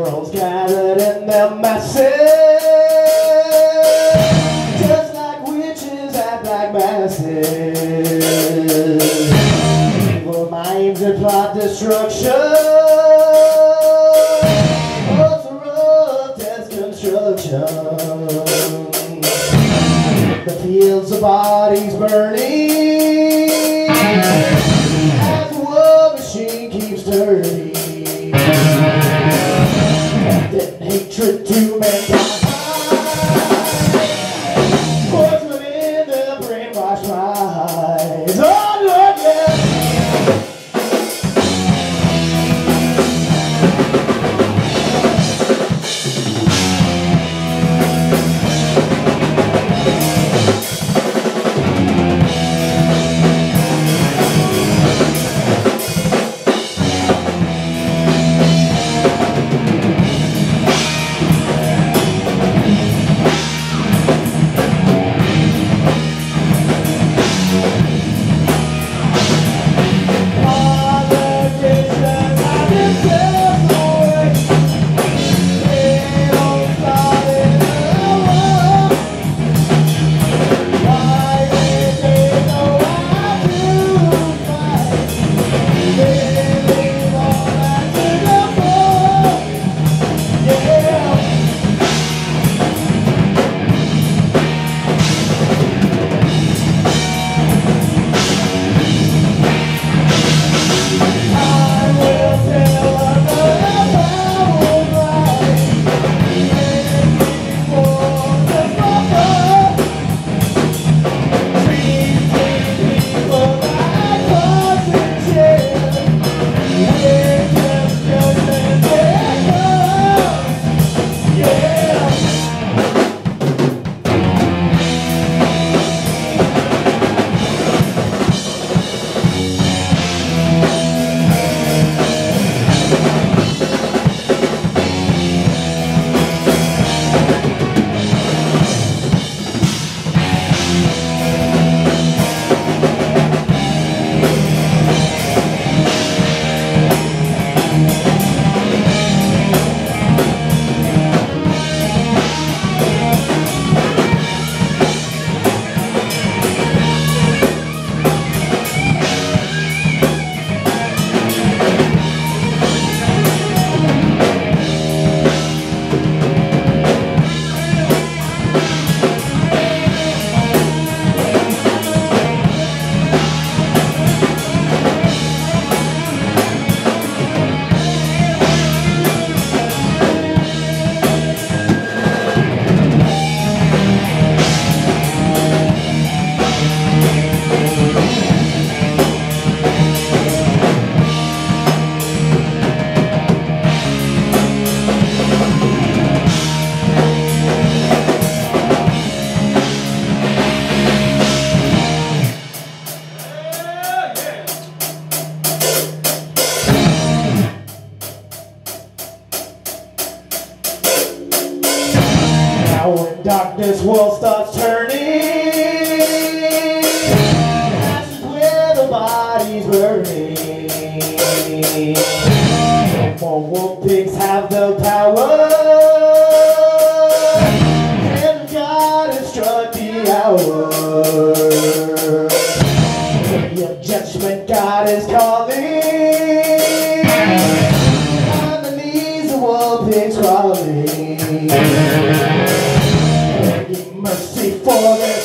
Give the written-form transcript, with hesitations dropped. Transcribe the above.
world's gathered in their masses, just like witches at black masses. Evil minds that plot destruction, test construction. The fields of bodies burning as the war machine keeps turning. That hatred to mankind, poison in the brainwashed minds. Oh Lord, yeah. Darkness world starts turning, that's where the body's burning. No more wolf pigs have the power, and God has struck the hour. Your judgment God is calling, on the knees of wolf pigs crawling. Mercy for them.